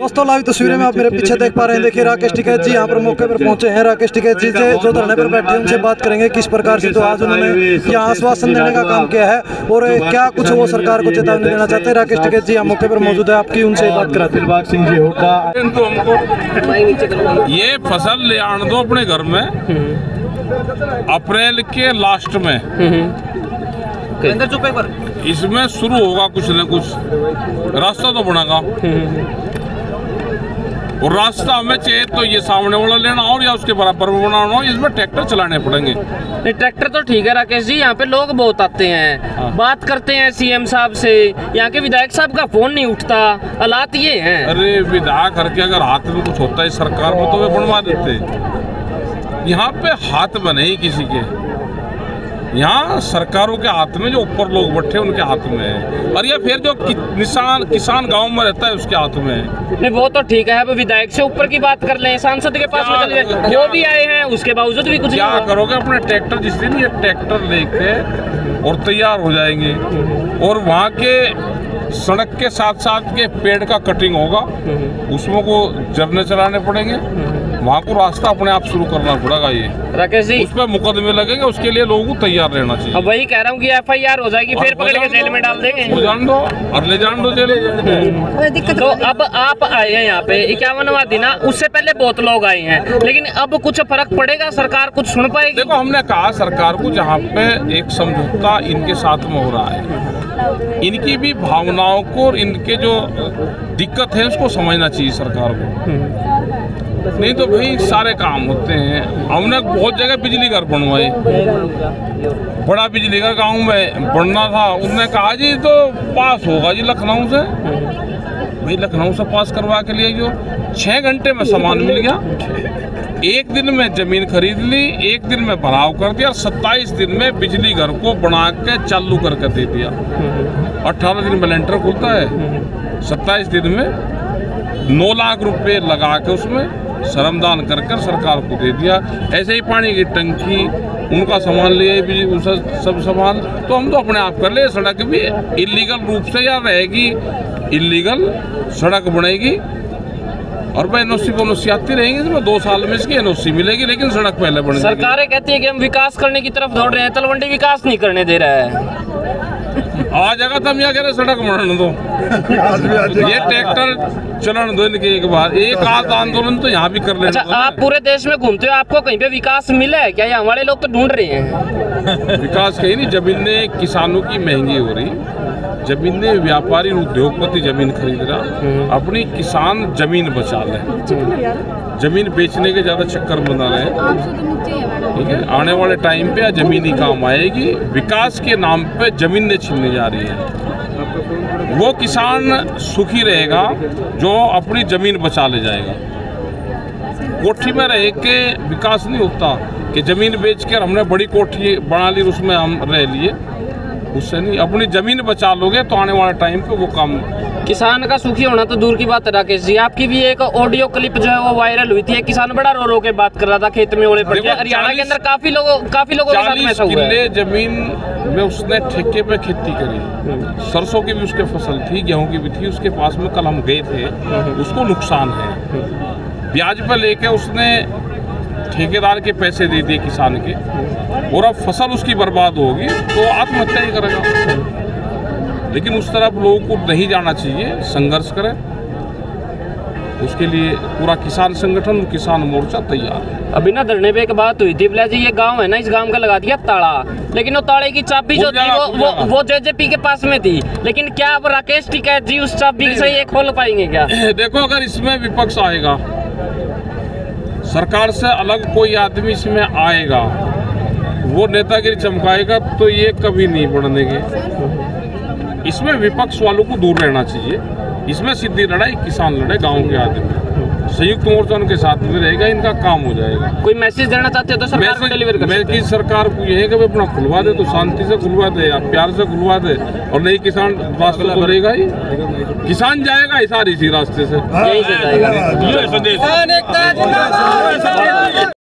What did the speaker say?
दोस्तों लाइव तस्वीरें में आप मेरे पीछे देख पा रहे हैं। देखिए राकेश टिकैत जी यहाँ पर मौके पर पहुंचे हैं। राकेश टिकैत जी से जो धरने पर बैठे हैं उनसे बात करेंगे किस प्रकार से तो आज उन्होंने यहाँ आश्वासन देने का काम किया है और क्या कुछ वो सरकार को चेतावनी देना चाहते हैं। राकेश टिकैत जी यहाँ मौके पर मौजूद है, आपकी उनसे बात कराते हैं। ये फसल ले आने दो अपने घर में अप्रैल के लास्ट में, इसमें शुरू होगा कुछ न कुछ, रास्ता तो बनेगा और रास्ता हमें चाहिए तो ये सामने वाला लेना और या उसके बराबर में बनाना हो, इसमें ट्रैक्टर चलाने पड़ेंगे। नहीं ट्रैक्टर तो ठीक है राकेश जी, यहाँ पे लोग बहुत आते हैं। हाँ। बात करते हैं सीएम साहब से, यहाँ के विधायक साहब का फोन नहीं उठता, हालात ये हैं। अरे विधायक करके अगर हाथ में कुछ होता है सरकार में तो वे बनवा देते, यहाँ पे हाथ बने ही किसी के, यहाँ सरकारों के हाथ में, जो ऊपर लोग बैठे उनके हाथ में है, और ये फिर जो किसान गांव में रहता है उसके हाथ में है। नहीं वो तो ठीक है, अब विधायक से ऊपर की बात कर लें, सांसद के पास में चले, वो भी आए हैं, उसके बावजूद भी कुछ क्या करोगे। अपने ट्रैक्टर जिस दिन ये ट्रैक्टर लेके और तैयार हो जाएंगे और वहाँ के सड़क के साथ साथ के पेड़ का कटिंग होगा, उसमें को जरने चलाने पड़ेंगे, वहाँ को रास्ता अपने आप शुरू करना पड़ेगा। ये राकेश जी उस पर मुकदमे लगेंगे, उसके लिए लोगों को तैयार रहना चाहिए। अब वही कह रहा हूँ कि FIR हो जाएगी, फिर पकड़ के जेल में डाल देंगे। जान दो और ले जान दो जेल। तो अब आप आए हैं यहाँ पे 51वां दिन, उससे पहले बहुत लोग आए हैं, लेकिन अब कुछ फर्क पड़ेगा, सरकार कुछ सुन पाएगी? देखो हमने कहा सरकार को जहाँ पे एक समझौता इनके साथ में हो रहा है, इनकी भी भावनाओं को और इनके जो दिक्कत है उसको समझना चाहिए सरकार को। नहीं तो भाई सारे काम होते हैं। हमने बहुत जगह बिजली घर बनवाए, बड़ा बिजली घर गांव में बनना था, उसने कहा जी तो पास होगा जी लखनऊ से। भाई लखनऊ से पास करवा के लिए जो 6 घंटे में सामान मिल गया, 1 दिन में जमीन खरीद ली, 1 दिन में भराव कर दिया, 27 दिन में बिजली घर को बना के चालू करके दे दिया। 18 दिन में लेंटर खुलता है, 27 दिन में 9 लाख रुपए लगा के उसमें श्रमदान कर सरकार को दे दिया। ऐसे ही पानी की टंकी, उनका सामान लिए भी सब सामान, तो हम तो अपने आप कर ले। सड़क भी इलीगल रूप से या रहेगी, इलीगल सड़क बनेगी और भाई NOC आती रहेंगी, इसमें 2 साल में इसकी NOC मिलेगी, लेकिन सड़क पहले बनेगी। सरकारें कहती है कि हम विकास करने की तरफ दौड़ रहे हैं, तलवंडी विकास नहीं करने दे रहा है। आ जाएगा तब यहाँ कह रहे सड़क बनाने दो, ये ट्रैक्टर चलन दो इनके एक बार, एक आध आंदोलन तो यहाँ भी कर लेना। अच्छा आप पूरे देश में घूमते हो, आपको कहीं पे विकास मिला है क्या? यहाँ वाले लोग तो ढूंढ रहे हैं विकास कहीं नहीं। जमीनें किसानों की महंगी हो रही, जमीनें व्यापारी उद्योगपति जमीन खरीद रहा, अपनी किसान जमीन बचा ले, जमीन बेचने के ज्यादा चक्कर बना रहे हैं। ठीक है, आने वाले टाइम पे जमीन ही काम आएगी। विकास के नाम पे जमीनें छीनने जा रही है, वो किसान सुखी रहेगा जो अपनी जमीन बचा ले जाएगा। कोठी में रह के विकास नहीं होता कि जमीन बेचकर हमने बड़ी कोठी बना ली उसमें हम रह लिए, उससे नहीं। अपनी जमीन बचा लोगे तो आने वाले टाइम पे वो काम। किसान का सुखी होना तो दूर की बात है राकेश जी, आपकी भी एक ऑडियो क्लिप जो है वो वायरल हुई थी, किसान बड़ा रो रो के बात कर रहा था, खेत में ओले पड़ गए। हरियाणा के अंदर काफी लोगों के साथ में ऐसा हुआ है। 40 किले जमीन में उसने ठेके पे खेती करी, सरसों की भी उसके फसल थी, गेहूं की भी थी, उसके पास में कल हम गए थे, उसको नुकसान है। ब्याज पर लेके उसने ठेकेदार के पैसे दे दिए किसान के, और अब फसल उसकी बर्बाद होगी तो आत्महत्या ही करेगा। लेकिन उस तरफ लोगों को नहीं जाना चाहिए, संघर्ष करें, उसके लिए पूरा किसान संगठन, किसान मोर्चा तैयार है। अभी ना धरने पे एक बात हुई थी, जी ये गांव है ना, इस गांव का लगा दिया ताला, लेकिन वो ताले की चाबी जो थी वो JJP के पास में थी, लेकिन क्या अब राकेश टिकैत जी उस चाबी से ये खोल पाएंगे क्या? देखो अगर इसमें विपक्ष आएगा, सरकार से अलग कोई आदमी इसमें आएगा, वो नेतागिरी चमकाएगा, तो ये कभी नहीं बढ़ने देंगे। इसमें विपक्ष वालों को दूर रहना चाहिए। इसमें सीधी लड़ाई किसान लड़े, गांव के आदमी संयुक्त मोर्चा उनके साथ में रहेगा, इनका काम हो जाएगा। कोई मैसेज देना चाहते हो तो सरकार को डिलीवर कर सकते हैं। सरकार को यही है कि अपना खुलवा दे तो शांति से खुलवा दे, प्यार से खुलवा दे, और नहीं किसान रास्ता तो रहेगा ही, किसान जाएगा इसी रास्ते से, यही से जाएगा।